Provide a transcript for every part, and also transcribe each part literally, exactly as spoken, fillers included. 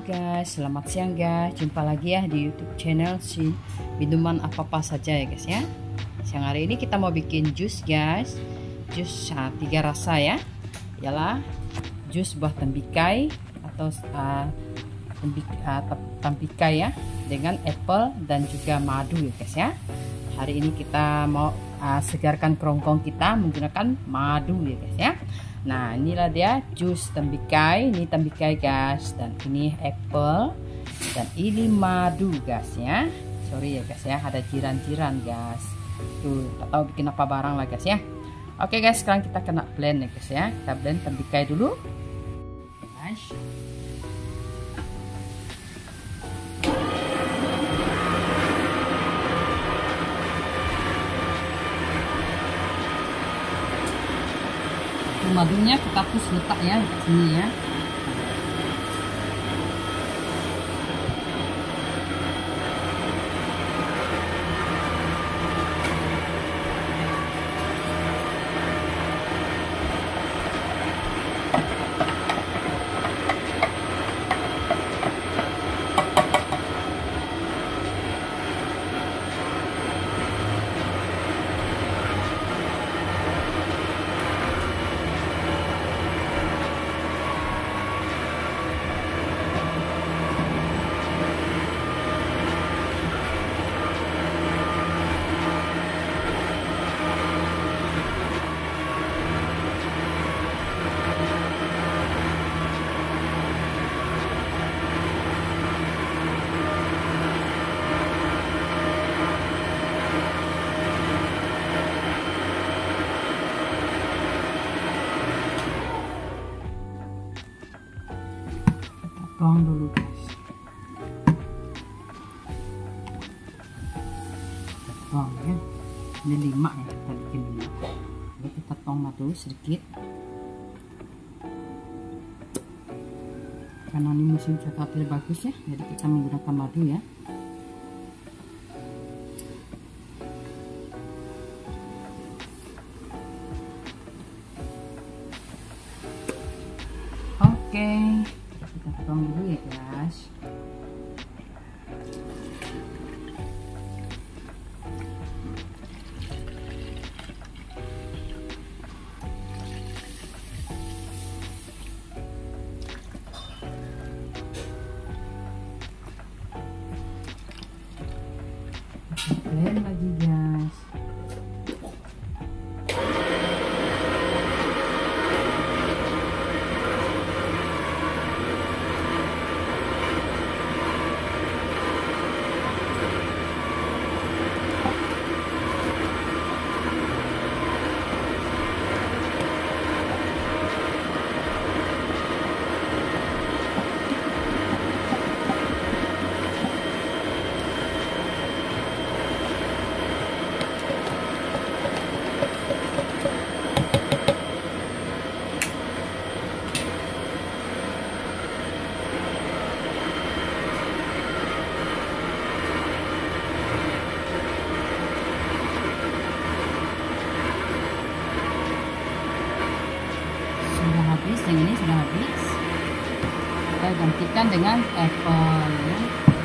guys, selamat siang guys. Jumpa lagi ya di YouTube channel si minuman apa-apa saja ya guys ya. Siang hari ini kita mau bikin jus guys. Jus uh, tiga rasa ya. Ialah jus buah tembikai atau uh, tembik, uh, tembikai ya, dengan apple dan juga madu ya guys ya. Hari ini kita mau uh, segarkan kerongkong kita menggunakan madu ya guys ya. Nah, inilah dia jus tembikai. Ini tembikai guys, dan ini apple, dan ini madu guys ya. Sorry ya guys ya, ada jiran-jiran guys. Tuh, tak tahu bikin apa barang lah guys ya. Oke guys, sekarang kita kena blend ya guys ya. Kita blend tembikai dulu. Guys. Madunya kita push letak ya di sini ya. Tuang dulu guys, tuang ya, ini lima ya, kita bikin lima. Lalu kita tuang madu sedikit, karena ini musim coklatnya bagus ya, jadi kita menggunakan madu ya. Oke, kita tuang dulu ya guys. Blend lagi guys. Habis, yang ini sudah habis, kita gantikan dengan apple ya.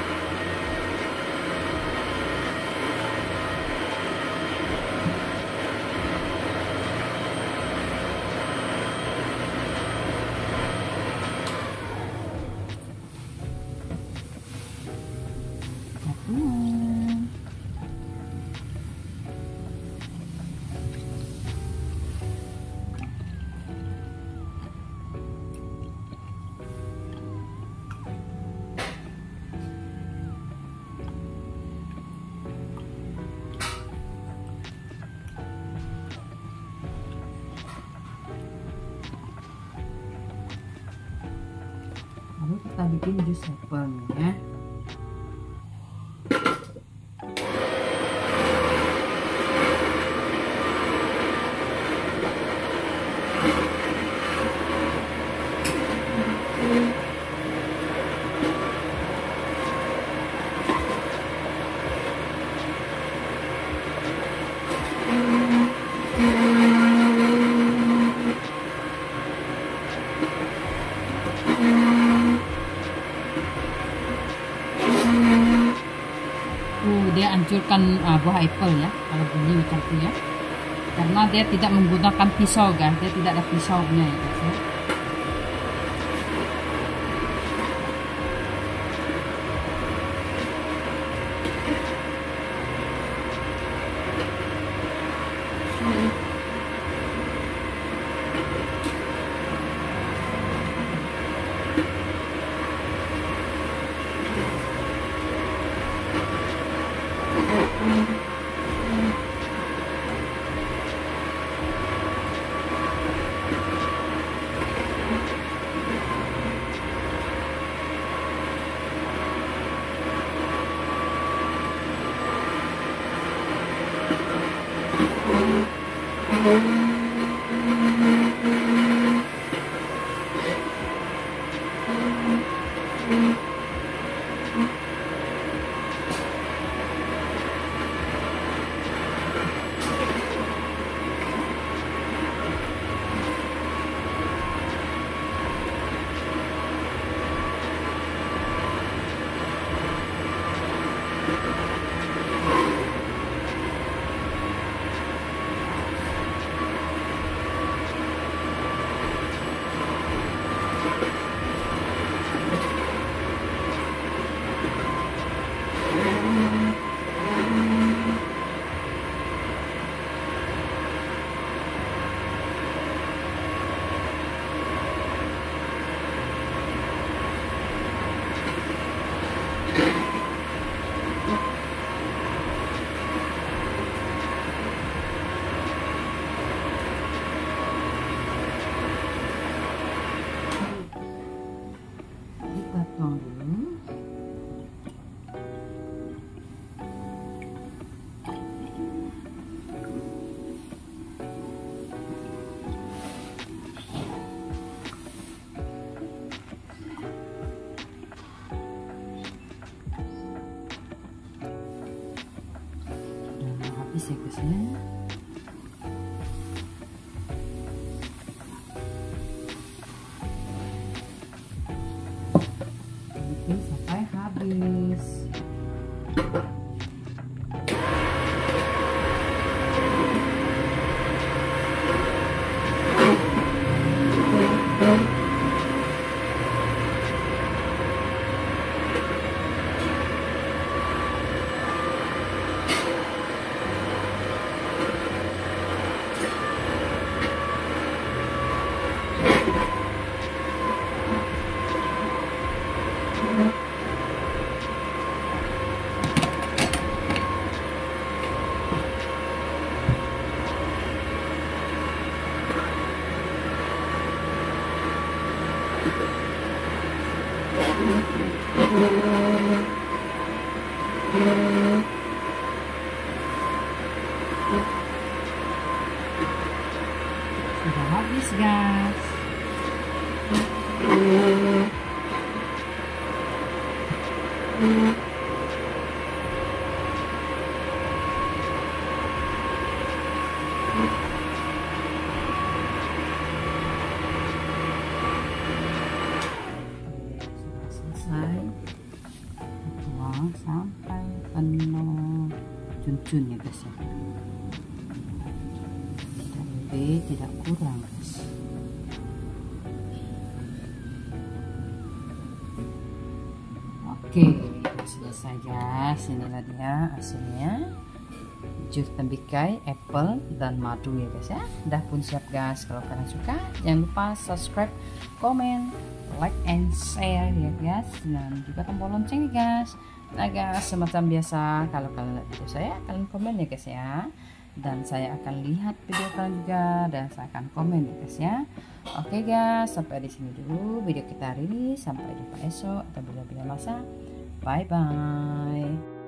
Lalu kita bikin jus apple ya. dia hancurkan uh, buah apple ya, kalau bunyi macam itu ya, karena dia tidak menggunakan pisau guys, dia tidak ada pisaunya ya guys ya. Habis ya guys ya. Bikin sampai habis. Sudah habis guys. Selesai, tuang sampai penuh cun-cun ya guys ya, tidak lebih tidak kurang guys. Oke, selesai guys, inilah dia hasilnya, jus tembikai, apple dan madu ya guys ya. Udah pun siap guys. Kalau kalian suka jangan lupa subscribe, komen, like and share ya guys, dan juga tombol lonceng ya guys. Nah guys, semacam biasa kalau kalian lihat video saya, kalian komen ya guys ya, dan saya akan lihat video kalian juga dan saya akan komen ya guys ya. Oke guys, sampai di sini dulu video kita hari ini, sampai jumpa esok atau bila-bila masa. Bye bye.